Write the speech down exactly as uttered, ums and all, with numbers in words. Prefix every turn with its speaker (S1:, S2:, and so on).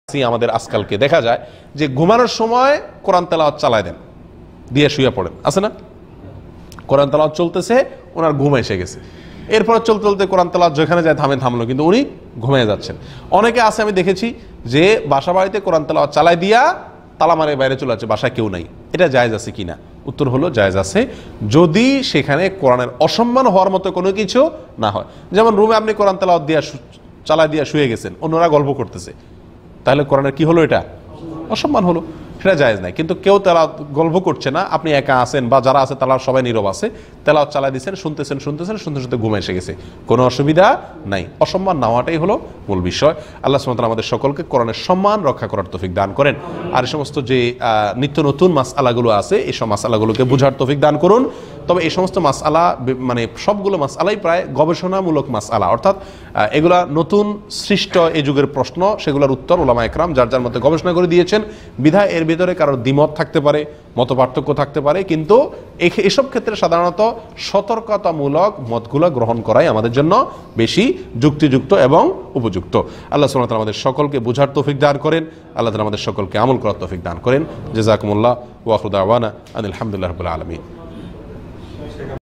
S1: আমাদের আজকালকে দেখা যায় যে ঘুমানোর সময় কোরআন তেলাওয়াত চালায় দেন, দিয়ে শুয়ে পড়েন, আছে না? কোরআন তেলাওয়াত চলতেছে, ওনার ঘুম এসে গেছে, এরপর চলতে চলতে কোরআন তেলাওয়াত যেখানে যায় থামে থামলো, কিন্তু উনি ঘুমিয়ে যাচ্ছেন। অনেকে আছে আমি দেখেছি যে বাসা বাড়িতে কোরআন তেলাওয়াত চালাই দিয়া তালা মারে বাইরে চলে যাচ্ছে, বাসায় কেউ নাই। এটা জায়েজ আছে কিনা? উত্তর হলো জায়েজ আছে, যদি সেখানে কোরআনের অসম্মান হওয়ার মতো কোনো কিছু না হয়। যেমন রুমে আপনি কোরআন তেলাওয়াত দিয়া চালাই দিয়া শুয়ে গেছেন, অন্যরা গল্প করতেছে, তাহলে কোরআনের কি হলো? এটা অসম্মান হলো, সেটা জায়েজ নাই। কিন্তু কেউ তেলাওয়াত গল্প করছে না, আপনি একা আছেন বা যারা আছে তারা সবাই নীরব আছে, তেলাওয়াত চালাই দিচ্ছেন, শুনতেছেন শুনতেছেন শুনতে শুনতে ঘুমে এসে গেছে, কোনো অসুবিধা নাই। অসম্মান নেওয়াটাই হলো মূল বিষয়। আল্লাহ সুবহানাহু ওয়া তাআলা আমাদের সকলকে কোরআনের সম্মান রক্ষা করার তৌফিক দান করেন। আর এই সমস্ত যে নিত্য নতুন মাসআলাগুলো আছে, এই সব মাসআলাগুলোকে বোঝার তৌফিক দান করুন। তবে এই সমস্ত মাসআলা মানে সবগুলো মাসআলাই প্রায় গবেষণামূলক মাসআলা, অর্থাৎ এগুলা নতুন সৃষ্ট এই যুগের প্রশ্ন, সেগুলোর উত্তর উলামা একরাম যার যার মধ্যে গবেষণা করে দিয়েছেন। বিধায় এর ভিতরে কারোর দ্বিমত থাকতে পারে, মত পার্থক্য থাকতে পারে, কিন্তু এসব ক্ষেত্রে সাধারণত সতর্কতামূলক মতগুলো গ্রহণ করাই আমাদের জন্য বেশি যুক্তিযুক্ত এবং উপযুক্ত। আল্লাহ সুবহানাহু ওয়া তাআলা আমাদের সকলকে বোঝার তৌফিক দান করেন, আল্লাহ তাআলা আমাদের সকলকে আমল করার তৌফিক দান করেন। জাযাকুমুল্লাহ ওয়া আখিরু দাওয়ানা আনিল হামদুলিল্লাহি রাব্বিল আলামিন।